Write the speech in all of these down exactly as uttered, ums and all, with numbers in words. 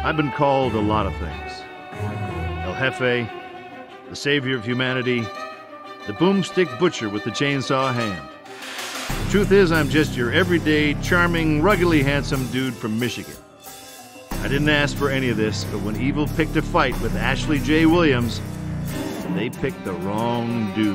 I've been called a lot of things. El Jefe, the savior of humanity, the boomstick butcher with the chainsaw hand. The truth is, I'm just your everyday, charming, ruggedly handsome dude from Michigan. I didn't ask for any of this, but when evil picked a fight with Ashley J. Williams, they picked the wrong dude.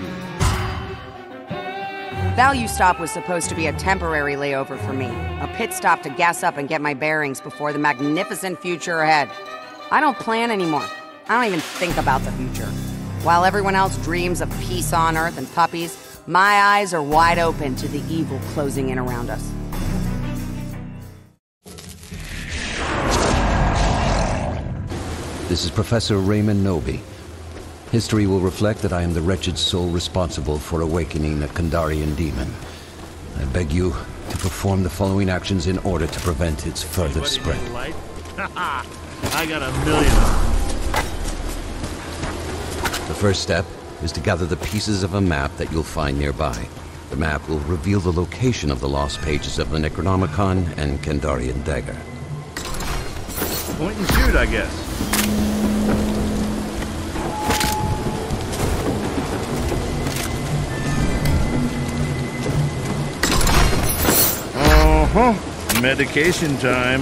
Value Stop was supposed to be a temporary layover for me, a pit stop to gas up and get my bearings before the magnificent future ahead. I don't plan anymore. I don't even think about the future. While everyone else dreams of peace on Earth and puppies, my eyes are wide open to the evil closing in around us. This is Professor Raymond Noby. History will reflect that I am the wretched soul responsible for awakening a Kandarian demon. I beg you to perform the following actions in order to prevent its further Anybody spread. need a light? I got a million of them. The first step is to gather the pieces of a map that you'll find nearby. The map will reveal the location of the lost pages of the Necronomicon and Kandarian dagger. Point and shoot, I guess. Uh-huh. Medication time.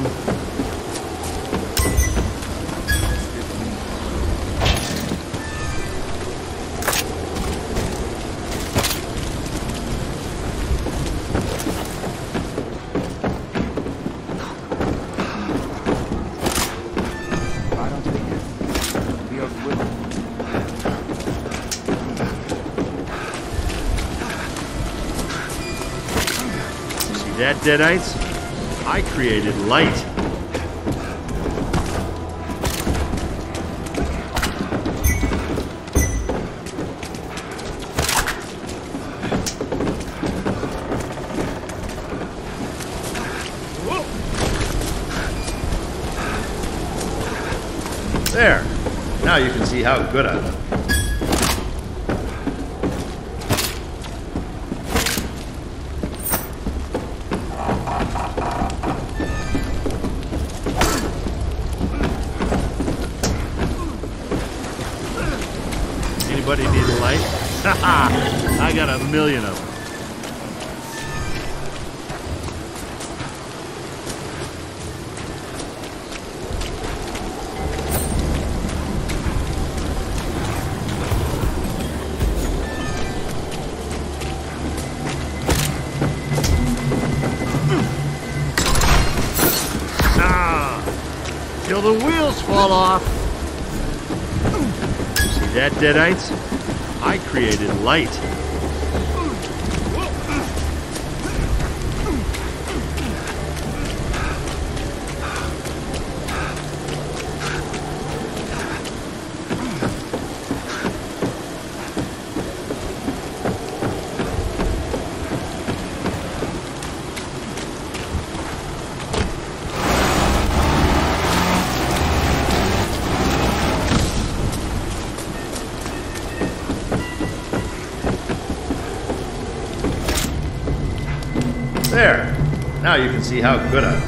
That, Deadites? I created light. Whoa. There. Now you can see how good I look. Anybody need a light? Haha! I got a million of them. Ah! Till the wheels fall off. See that, Deadites? I created light. There. Now you can see how good I am.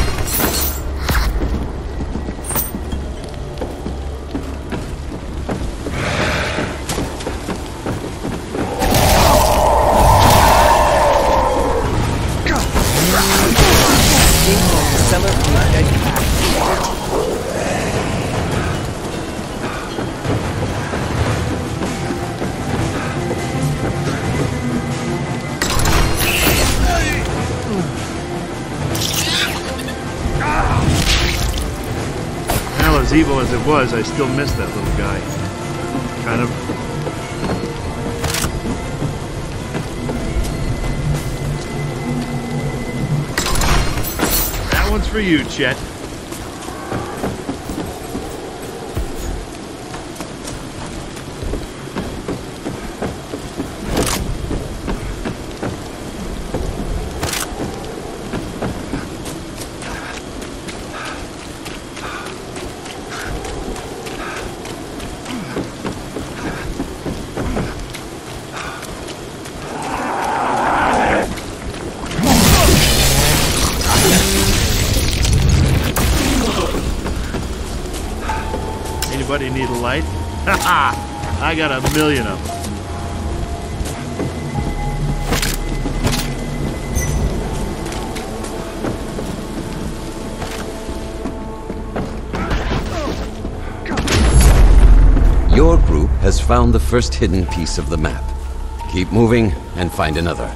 As evil as it was, I still missed that little guy. Kind of. That one's for you, Chet. Anybody need a light? Ha ha! I got a million of them. Your group has found the first hidden piece of the map. Keep moving and find another.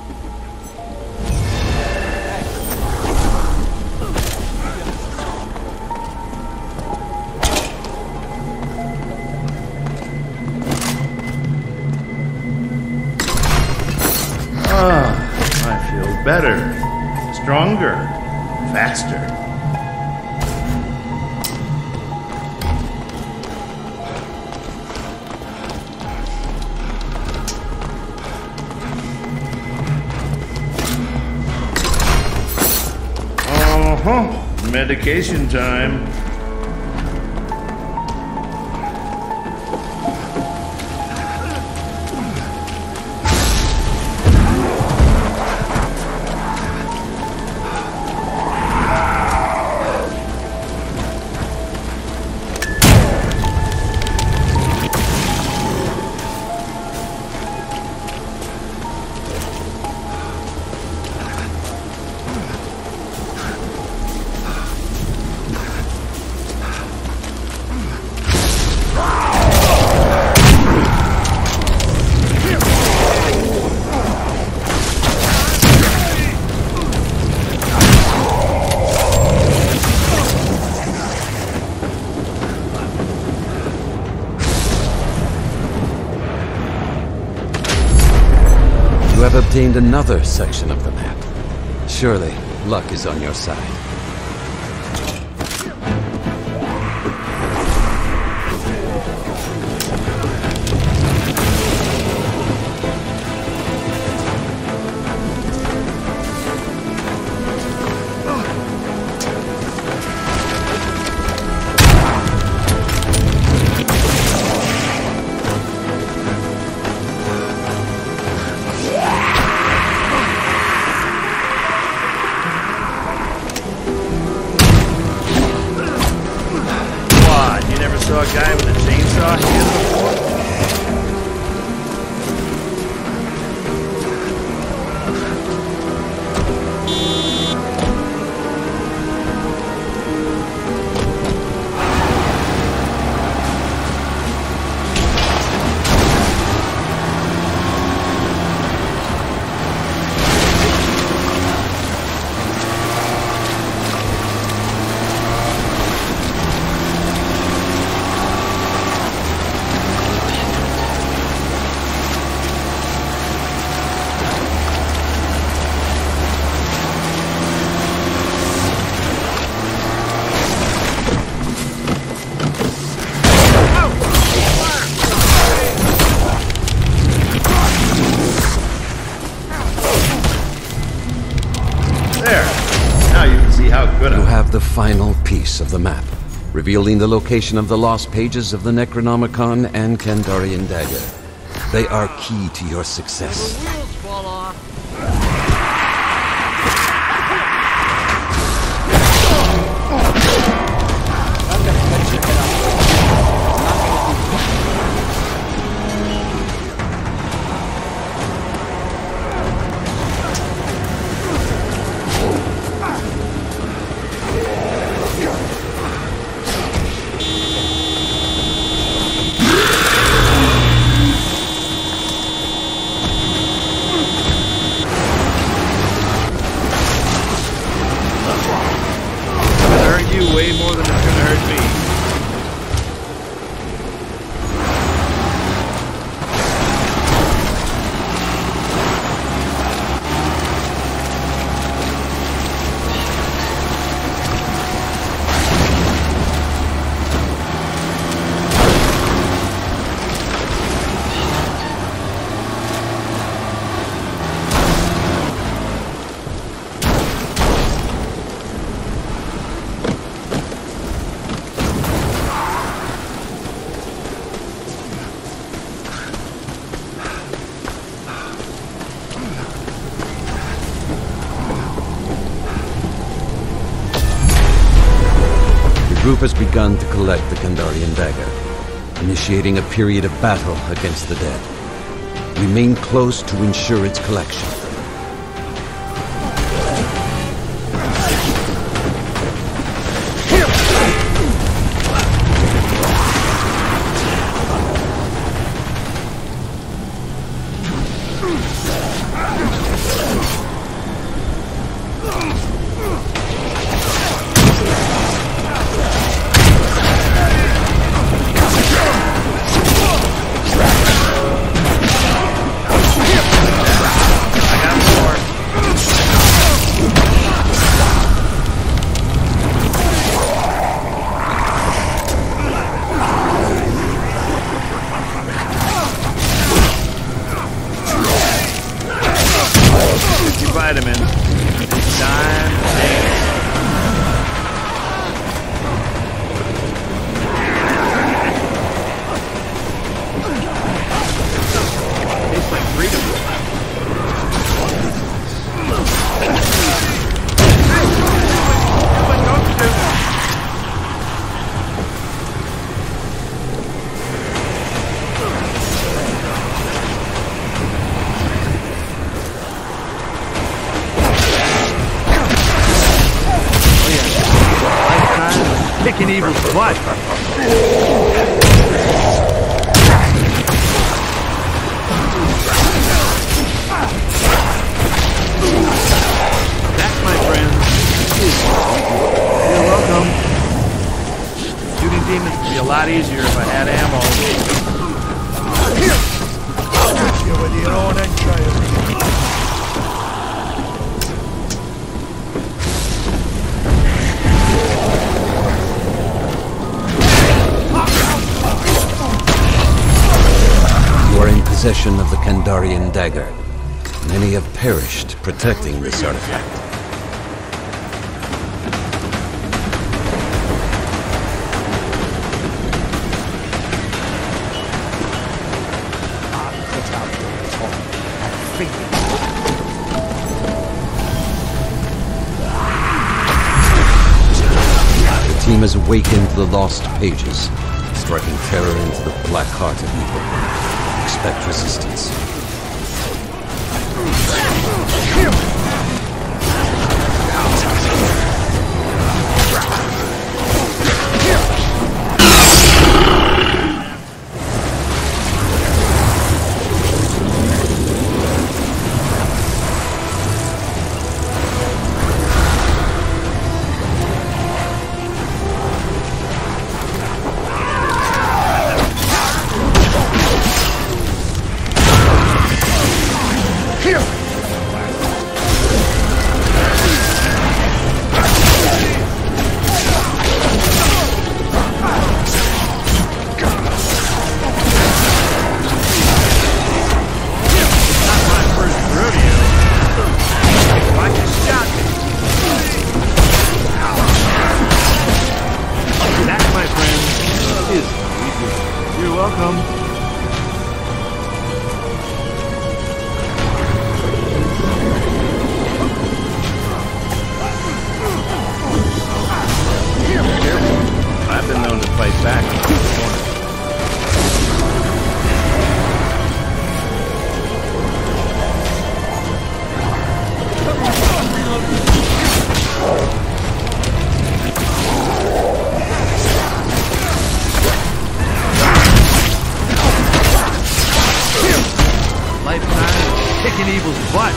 Ah, I feel better, stronger, faster. Uh-huh. Medication time. You have obtained another section of the map. Surely, luck is on your side. Saw a guy with a chainsaw hand before? You have the final piece of the map, revealing the location of the lost pages of the Necronomicon and Kandarian dagger. They are key to your success. The wheels fall off. group has begun to collect the Kandarian dagger, initiating a period of battle against the dead. Remain close to ensure its collection. Vitamins. It's time to dance. Tastes like freedom. Kicking evil's butt. That, my friends, is you're welcome. Shooting demons would be a lot easier if I had ammo. I'll get you with your own entrails. Possession of the Kandarian dagger. Many have perished protecting this artifact. The team has awakened the lost pages, striking terror into the black heart of evil. Expect resistance. Kicking evil's butt.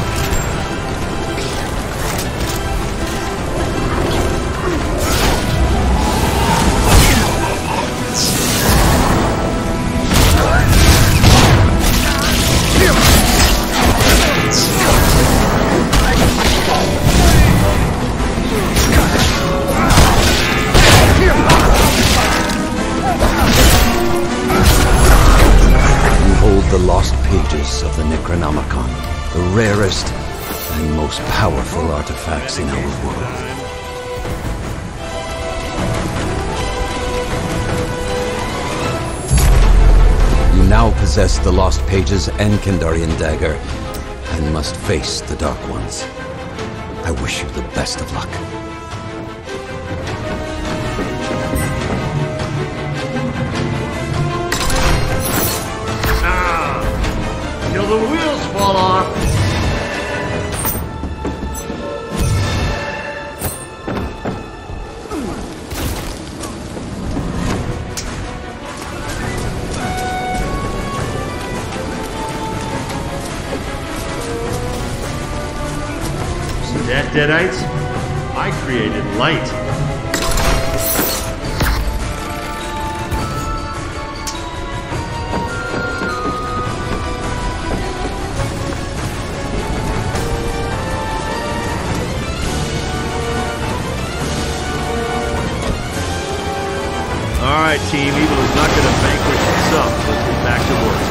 The lost pages of the Necronomicon, the rarest and most powerful artifacts in our world. You now possess the lost pages and Kandarian dagger, and must face the Dark Ones. I wish you the best of luck. Deadites? I created light. All right, team. Evil is not going to vanquish itself. Let's get back to work.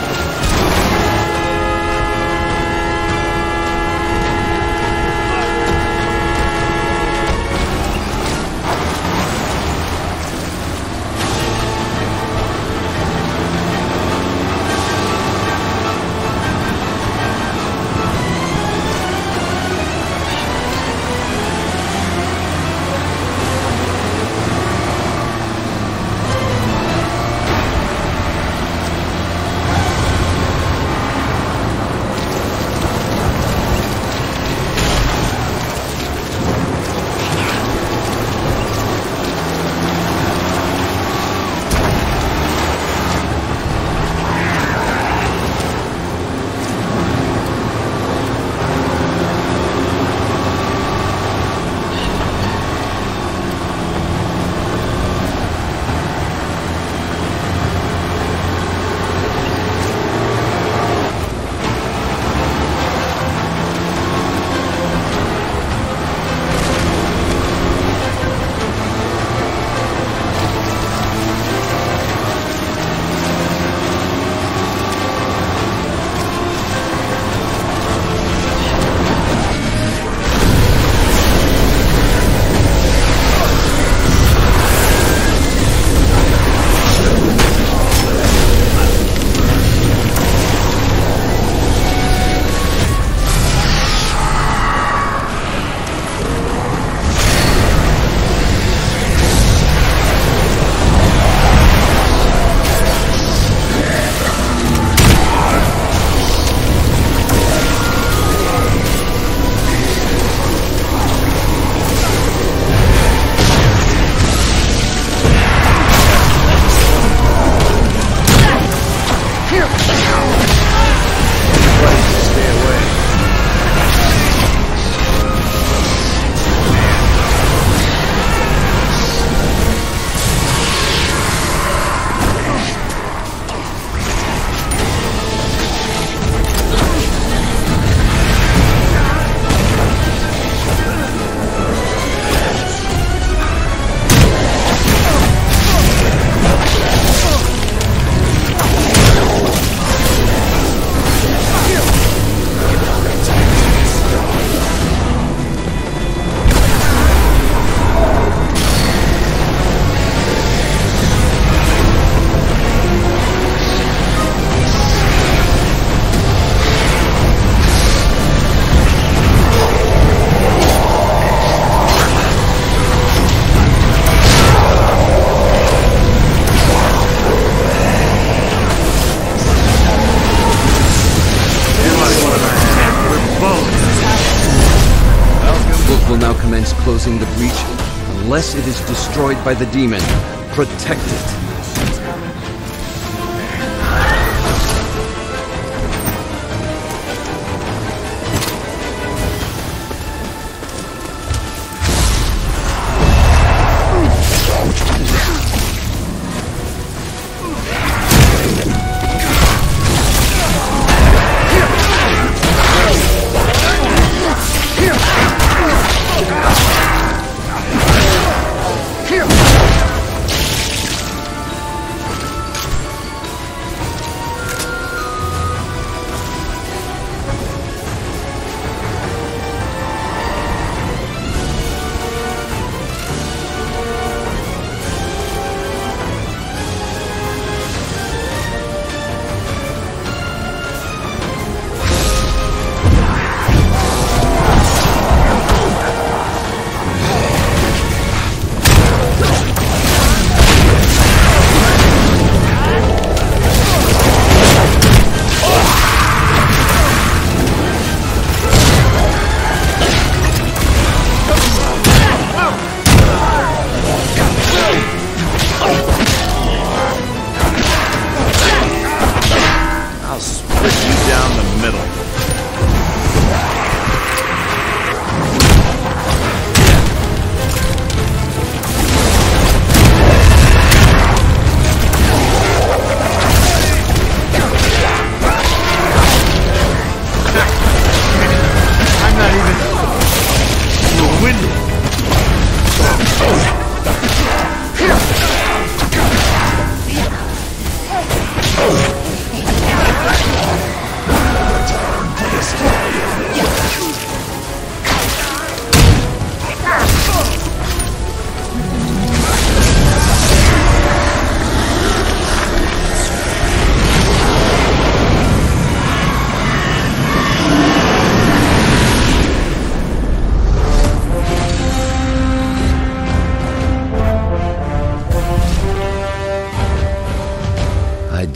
Closing the breach unless it is destroyed by the demon. Protect it.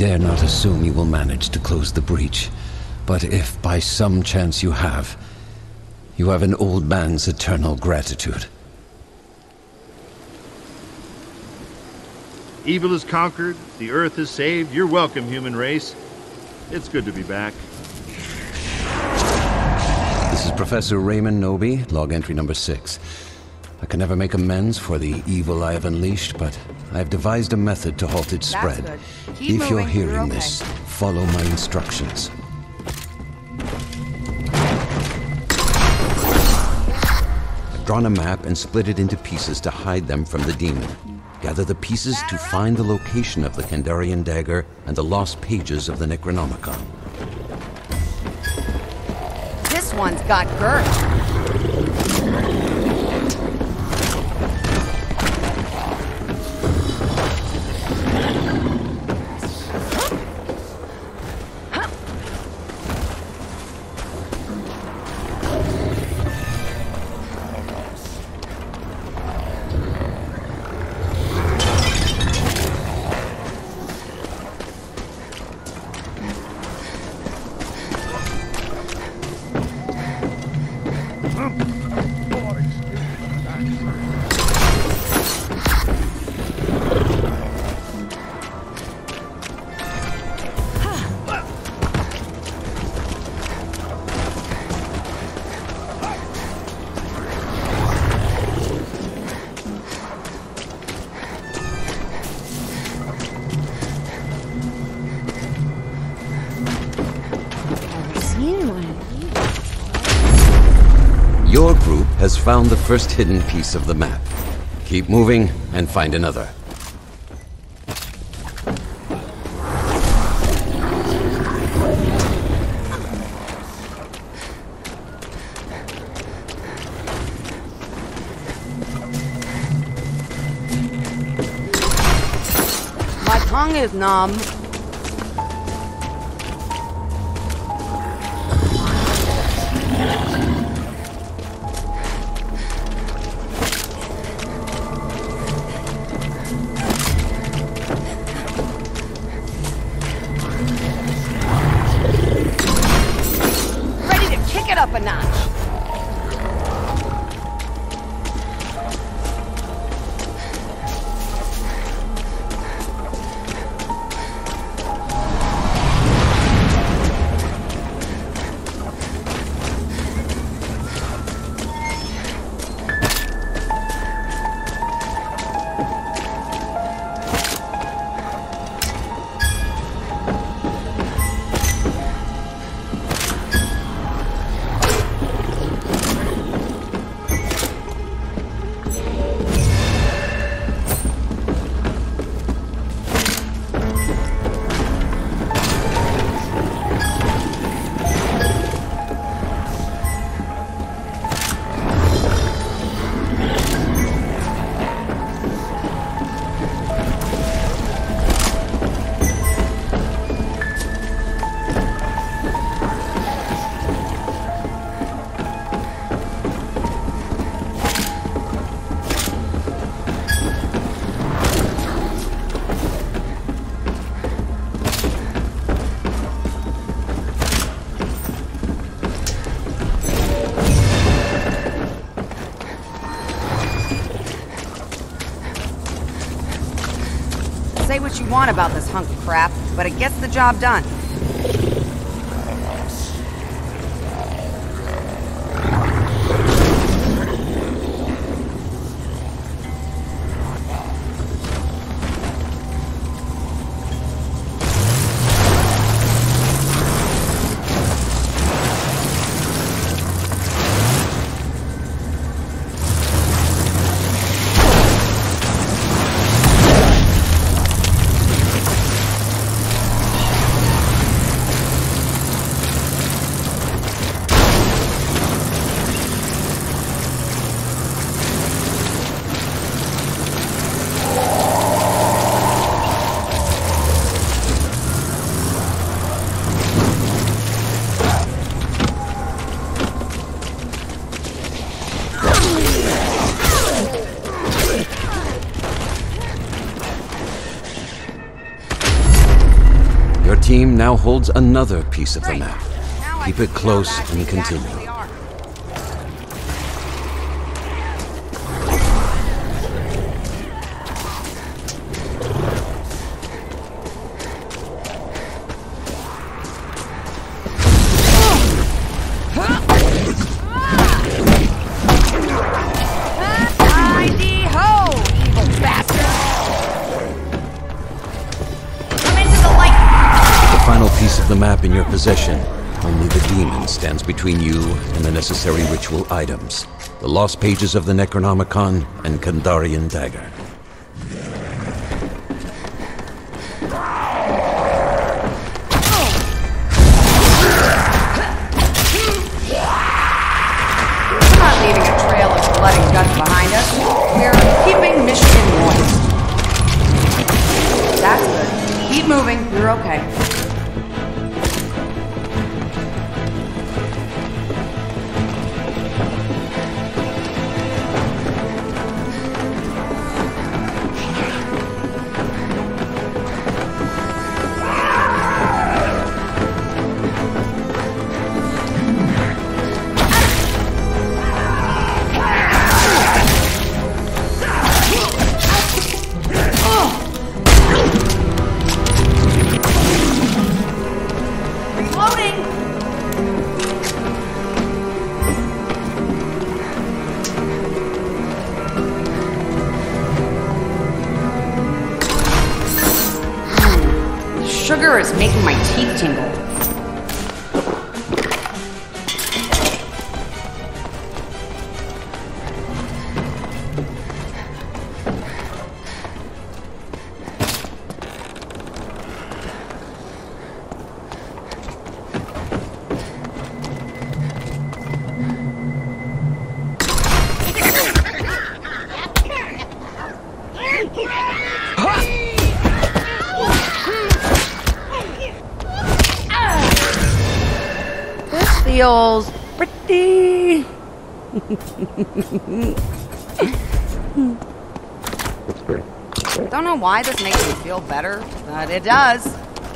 dare not assume you will manage to close the breach. But if by some chance you have, you have an old man's eternal gratitude. Evil is conquered, the Earth is saved. You're welcome, human race. It's good to be back. This is Professor Raymond Noby, log entry number six. I can never make amends for the evil I have unleashed, but I have devised a method to halt its That's spread. good. Keep If you're moving. hearing You're okay. this, follow my instructions. I've drawn a map and split it into pieces to hide them from the demon. Gather the pieces to find the location of the Kandarian dagger and the lost pages of the Necronomicon. This one's got girth. Your group has found the first hidden piece of the map. Keep moving and find another. My tongue is numb. Up a notch. Say what you want about this hunk of crap, but it gets the job done. team now holds another piece of the Great. map. Now I Keep can it see how close bad and things continue. actually are. Hi-dee-ho, evil bastard! Come into the light! The final piece of the map in your possession. Only the demon stands between you and the necessary ritual items. The lost pages of the Necronomicon and Kandarian dagger. We're not leaving a trail of blood and guts behind us. We're keeping Michigan moist. That's good. Keep moving. You're okay. Reloading! The sugar is making my teeth tingle. This feels pretty. Don't know why this makes me feel better, but it does.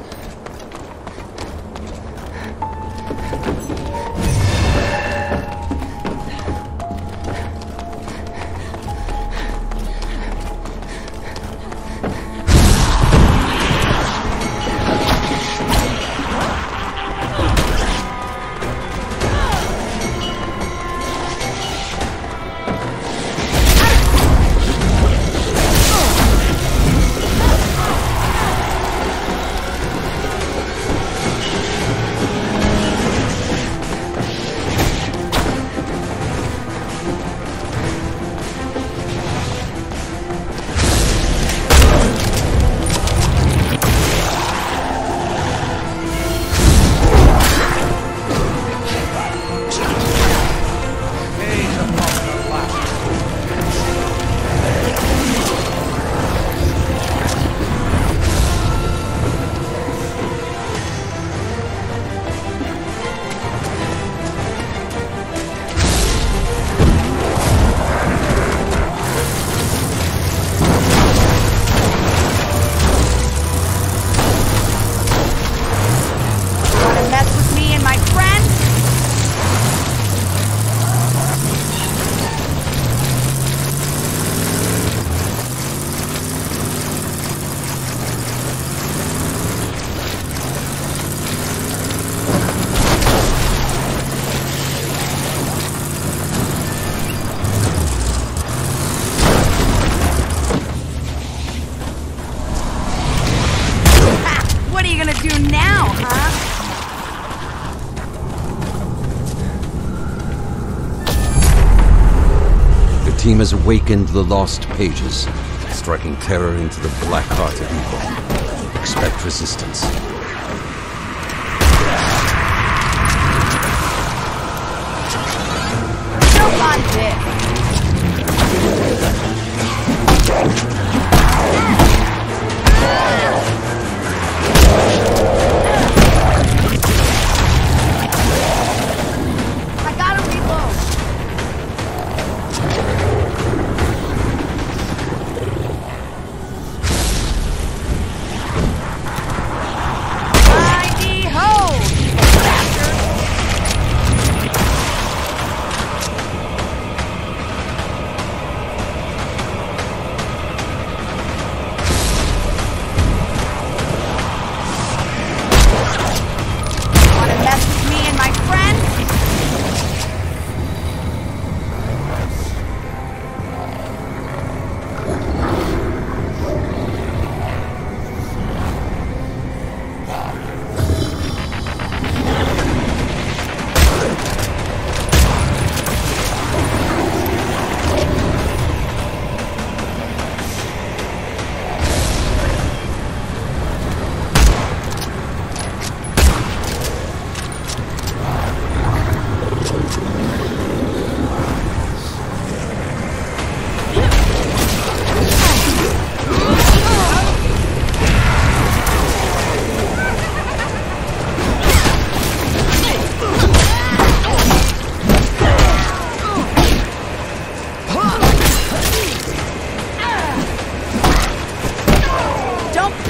Wanna mess with me and my friends? Ha! What are you gonna do now, huh? The team has awakened the lost pages, striking terror into the black heart of evil. Expect resistance. Jump on this! I gotta reload!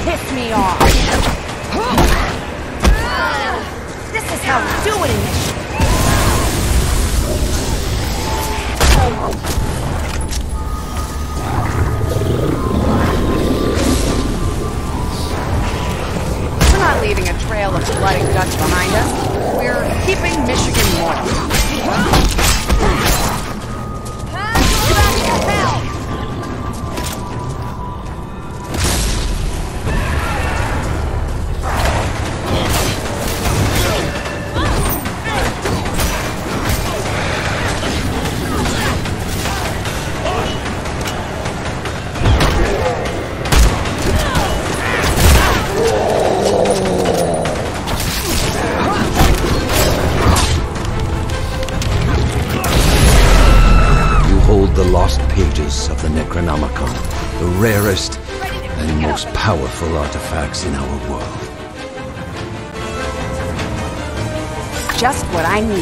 piss me off. This is how we do it in this shit. We're not leaving a trail of blood and guts behind us. We're keeping Michigan moist. Of the Necronomicon, the rarest and most powerful artifacts in our world. Just what I need.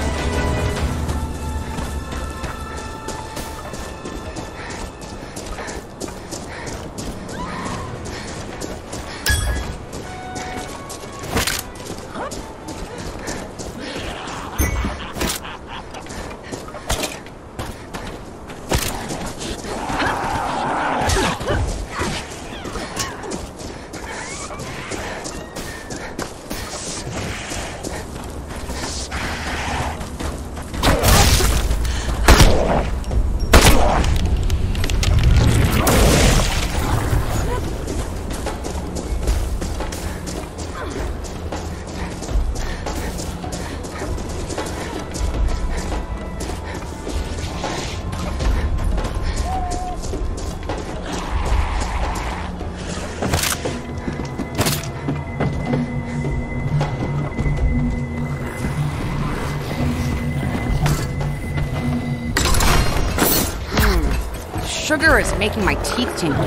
Sugar is making my teeth tingle.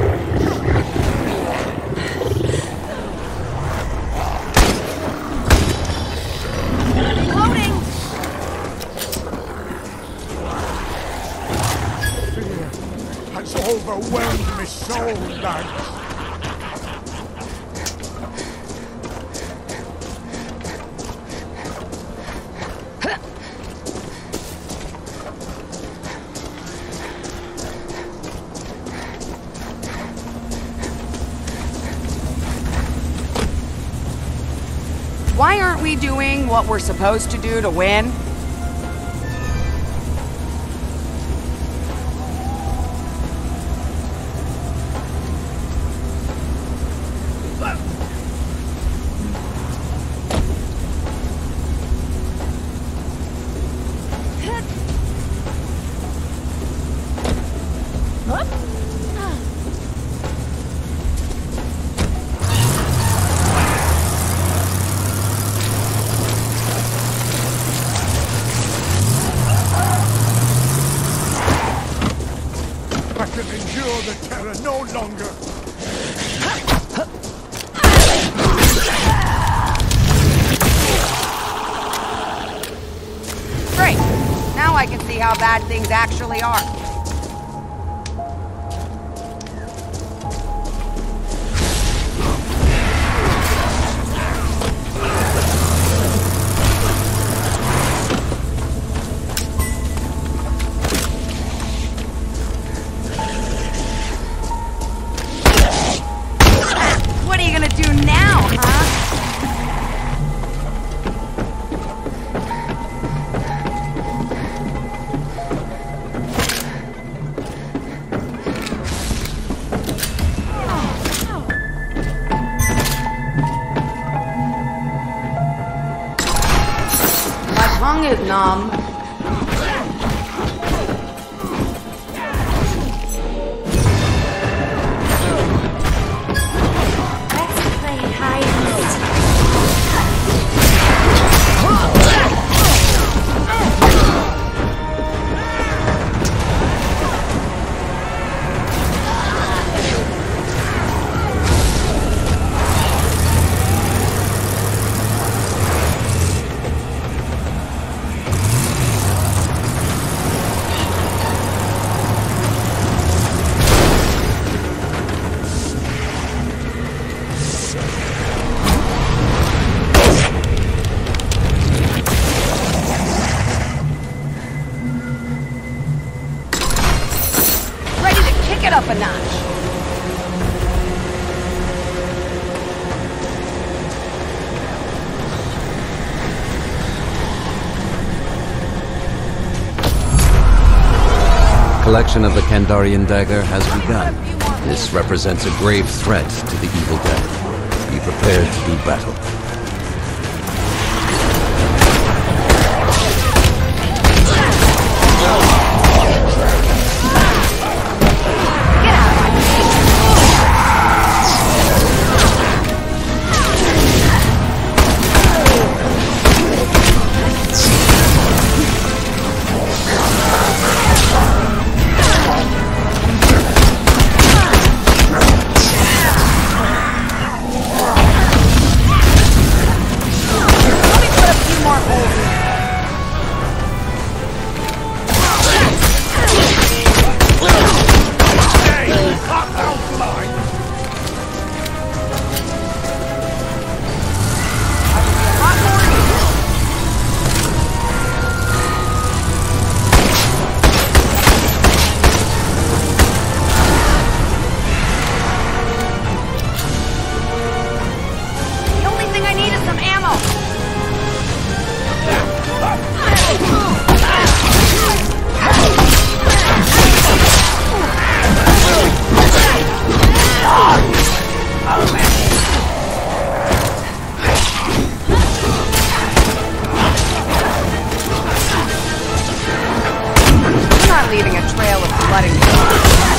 Loading! Fear has overwhelmed my soul, lads. Why aren't we doing what we're supposed to do to win? The terror no longer. Great. Now I can see how bad things actually are. Tongue is numb. Let's play hide and seek. collection of the Kandarian dagger has begun. This represents a grave threat to the evil dead. Be prepared to do battle. Leaving a trail of blood and gore.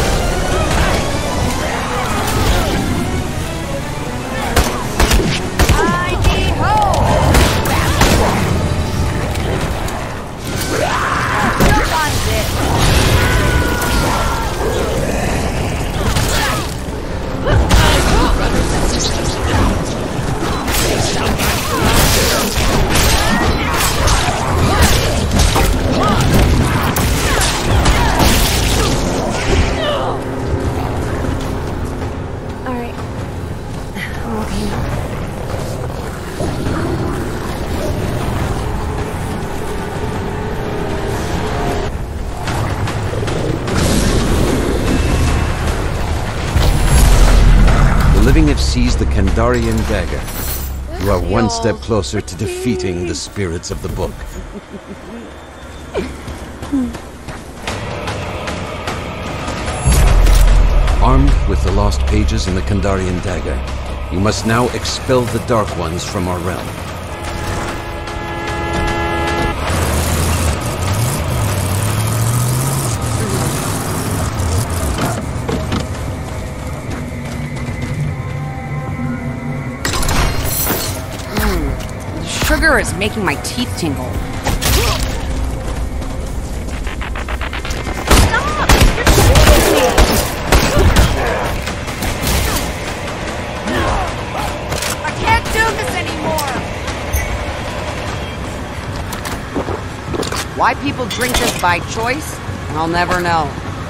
Have seized the Kandarian dagger. You are one step closer to defeating the spirits of the book. Armed with the lost pages and the Kandarian dagger, you must now expel the Dark Ones from our realm. Sugar is making my teeth tingle. Stop! I can't do this anymore! Why people drink this by choice, I'll never know.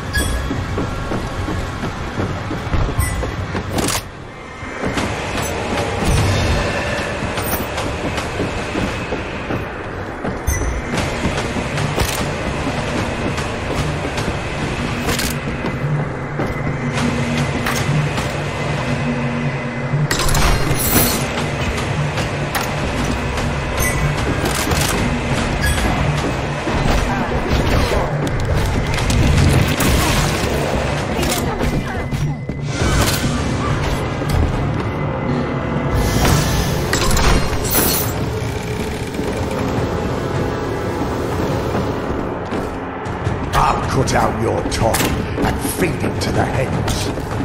Cut out your tongue and feed it to the hens.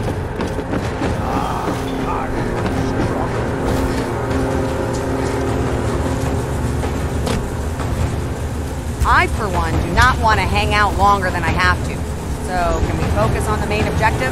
I, for one, do not want to hang out longer than I have to. So, can we focus on the main objective?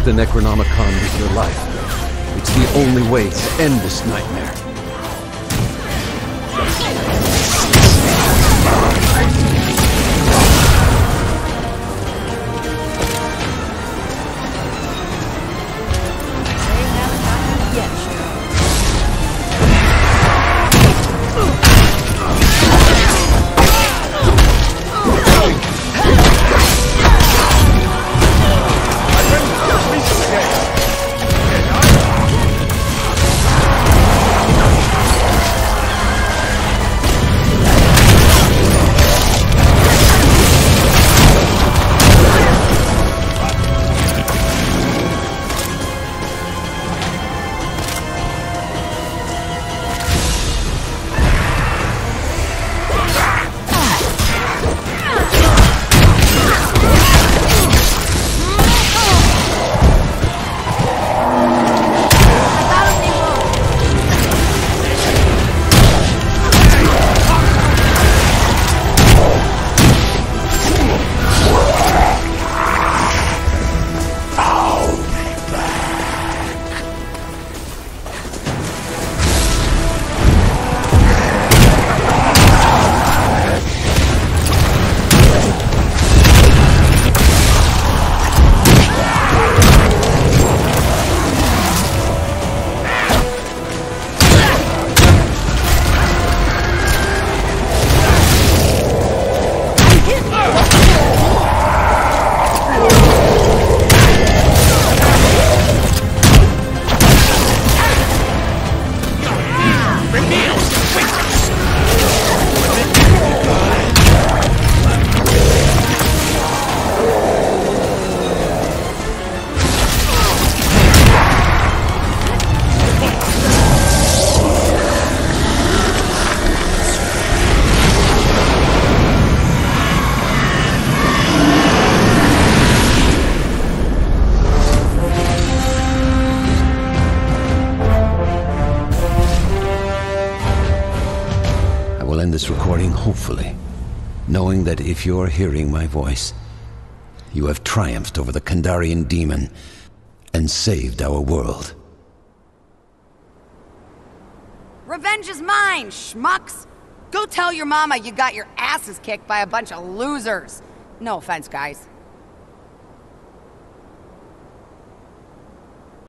the Necronomicon with your life. It's the only way to end this nightmare. This recording, hopefully, knowing that if you're hearing my voice, you have triumphed over the Kandarian demon and saved our world. Revenge is mine, schmucks! Go tell your mama you got your asses kicked by a bunch of losers. No offense, guys.